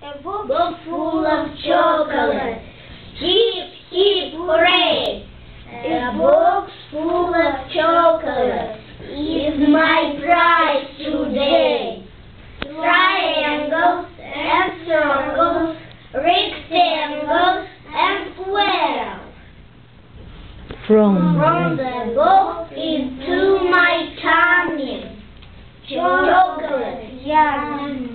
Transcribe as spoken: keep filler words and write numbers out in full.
A book full of chocolate. Hip, hip, hooray! A box full of chocolate is my prize today. Triangles and circles, rectangles and squares. From, From the box into my tummy. Chocolate, yum.